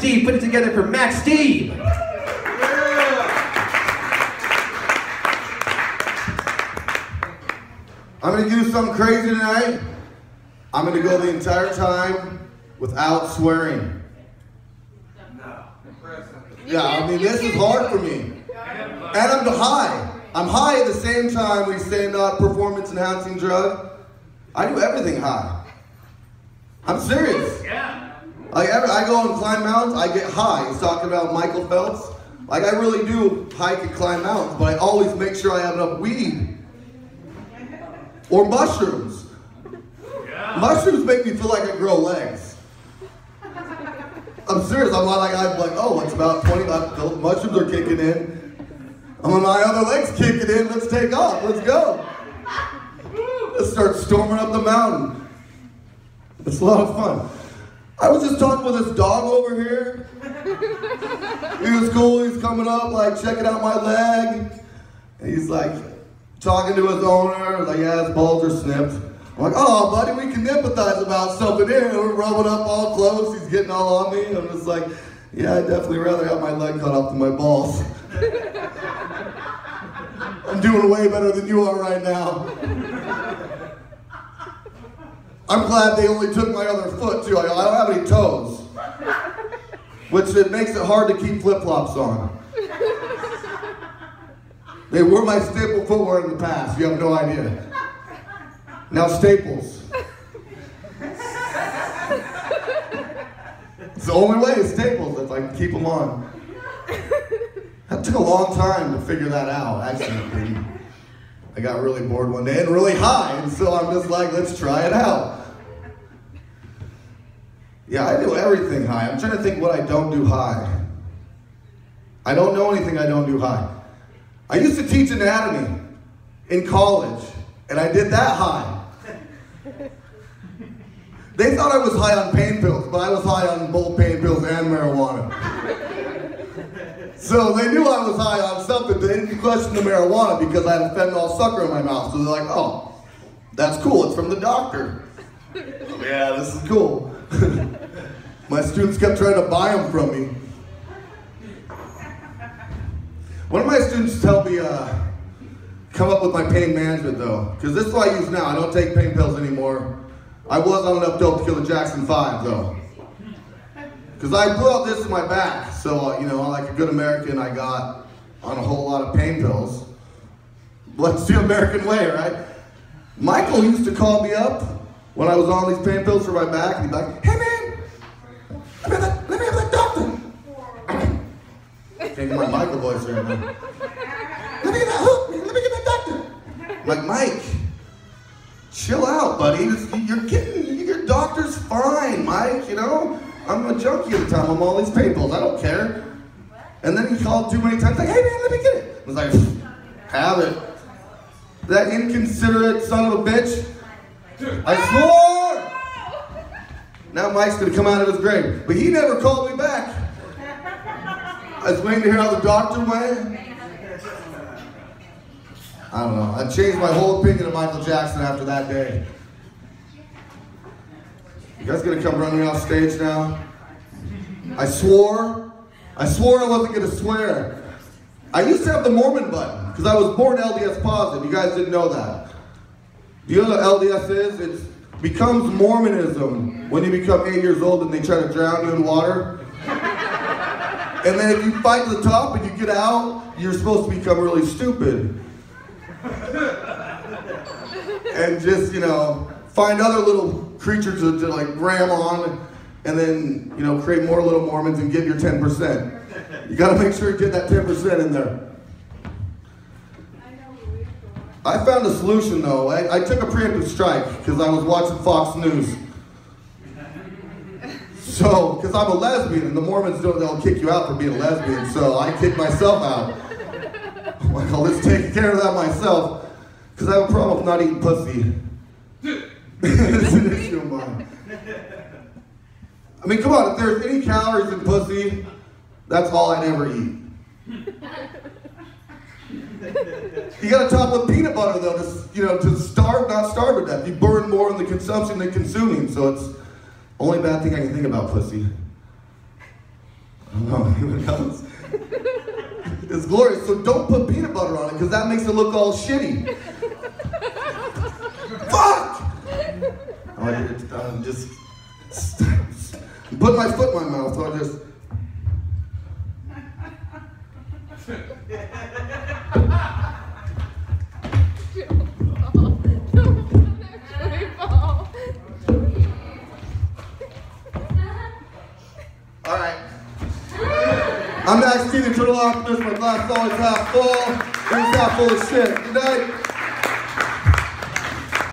Steve. Put it together for Mack Steve. I'm going to do something crazy tonight. I'm going to go the entire time without swearing. Yeah, I mean, this is hard for me. And I'm high. I'm high at the same time we say not performance-enhancing drug. I do everything high. I'm serious. Like, I go and climb mountains, I get high. He's talking about Michael Phelps. Like, I really do hike and climb mountains, but I always make sure I have enough weed. Or mushrooms. Mushrooms make me feel like I grow legs. I'm serious. I'm like, oh, it's about 20. The mushrooms are kicking in. My other legs kicking in. Let's take off. Let's go. Let's start storming up the mountain. It's a lot of fun. I was just talking with this dog over here. He was cool. He's coming up, like checking out my leg. And he's like talking to his owner. Like, yeah, his balls are snipped. I'm like, oh, buddy, we can empathize about something here. We're rubbing up all close. He's getting all on me. I'm just like, yeah, I'd definitely rather have my leg cut off than my balls. I'm doing way better than you are right now. I'm glad they only took my other foot, too. I don't have any toes. Which it makes it hard to keep flip-flops on. They were my staple footwear in the past. You have no idea. Now staples. It's the only way is staples if I can keep them on. That took a long time to figure that out, actually. I got really bored one day and really high, and so I'm just like, let's try it out. Yeah, I do everything high. I'm trying to think what I don't do high. I don't know anything I don't do high. I used to teach anatomy in college, and I did that high. They thought I was high on pain pills, but I was high on both pain pills and marijuana. So they knew I was high on something. They didn't question the marijuana because I had a fentanyl sucker in my mouth. So they're like, oh, that's cool. It's from the doctor. Yeah, this is cool. My students kept trying to buy them from me. One of my students helped me come up with my pain management, though. Because this is what I use now. I don't take pain pills anymore. I was on enough dope to kill the Jackson 5, though. Because I blew out this in my back. So, you know, like a good American, I got on a whole lot of pain pills. Let's the American way, right? Michael used to call me up when I was on these pain pills for my back, and he'd be like, hey man, let me have that doctor. Can't get my Michael voice right now. Let me get that hook, man. Let me get that doctor. I'm like, Mike, chill out, buddy. Your doctor's fine, Mike, you know? I'm a junkie at the time. I'm all these pain pills. I don't care. And then he called too many times, like, hey man, let me get it. I was like, have it. That inconsiderate son of a bitch. I swore! Now Mike's gonna come out of his grave. But he never called me back. I was waiting to hear how the doctor went. I don't know. I changed my whole opinion of Michael Jackson after that day. You guys gonna come run me off stage now? I swore I wasn't gonna swear. I used to have the Mormon button, because I was born LDS positive. You guys didn't know that. Do you know what LDS is? It becomes Mormonism when you become 8 years old and they try to drown you in water. And then if you fight to the top and you get out, you're supposed to become really stupid. And just, you know, find other little creatures to like ram on, and then, you know, create more little Mormons and get your 10%. You gotta make sure you get that 10% in there. I found a solution though. I took a preemptive strike because I was watching Fox News. So, because I'm a lesbian, and the Mormons they'll kick you out for being a lesbian, so I kicked myself out. I'm like, I'll just take care of that myself, because I have a problem with not eating pussy. It's an issue of mine. I mean, come on, if there's any calories in pussy, that's all I'd ever eat. You gotta top with peanut butter though, to starve, not starve to death. You burn more in the consumption than consuming, so it's only bad thing I can think about pussy. know. Anyone else? It's glorious. So don't put peanut butter on it because that makes it look all shitty. Fuck! I'm just put my foot in my mouth. So I just. All right. I'm Mack Steve, the Turtle Optimist. My glass is always half full. It's half full of shit. Good night.